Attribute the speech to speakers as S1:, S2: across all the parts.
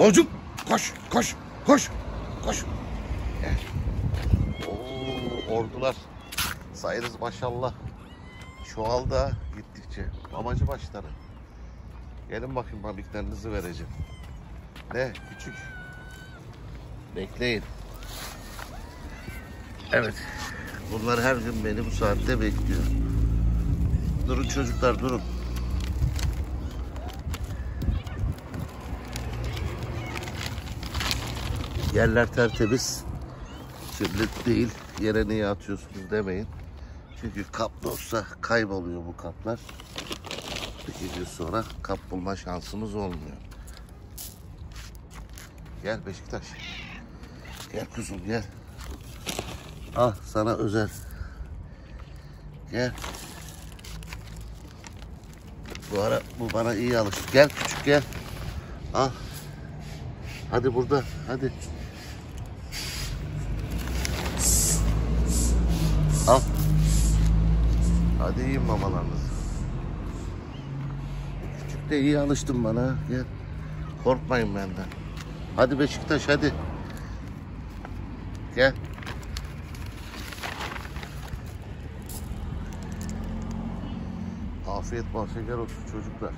S1: Oğuzcum koş koş koş koş. Gel. Oo, ordular sayınız maşallah çoğaldı ha gittikçe. Mamacı başları. Gelin bakayım, mamiklerinizi vereceğim. Ne küçük. Bekleyin. Evet. Bunlar her gün beni bu saatte bekliyor. Durun çocuklar, durun. Yerler tertemiz. Kirli değil. Yere niye atıyorsunuz demeyin. Çünkü kap olsa kayboluyor bu kaplar. Bir gün sonra kap bulma şansımız olmuyor. Gel Beşiktaş. Gel kuzum gel. Al sana özel. Gel. Bu bana iyi alıştı. Gel küçük gel. Al. Hadi burada. Hadi. Al. Hadi yiyin mamalarınızı. Küçük de iyi alıştın bana. Gel. Korkmayın benden. Hadi Beşiktaş hadi. Gel. Afiyet bal şeker olsun çocuklar.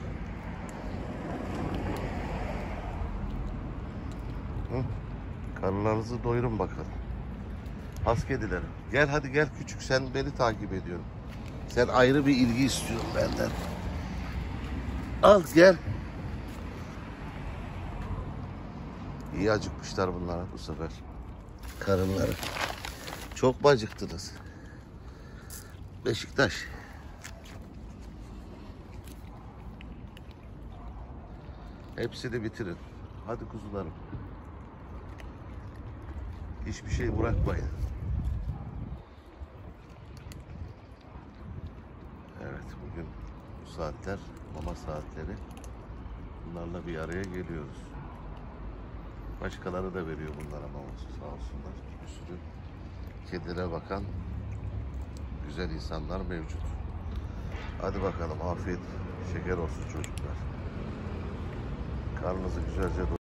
S1: Hı? Karnlarınızı doyurun bakalım. Has kedilerim. Gel hadi gel küçük, sen beni takip ediyorsun. Sen ayrı bir ilgi istiyorsun benden. Al gel. İyi acıkmışlar bunlar bu sefer. Karınları. Çok mu acıktınız? Beşiktaş. Hepsini bitirin. Hadi kuzularım. Hiçbir şey bırakmayın. Evet, bugün bu saatler mama saatleri. Bunlarla bir araya geliyoruz. Başkaları da veriyor bunlara maması, sağ olsunlar. Bir sürü kedilere bakan güzel insanlar mevcut. Hadi bakalım, afiyet şeker olsun çocuklar. Karnınızı güzelce doyurun.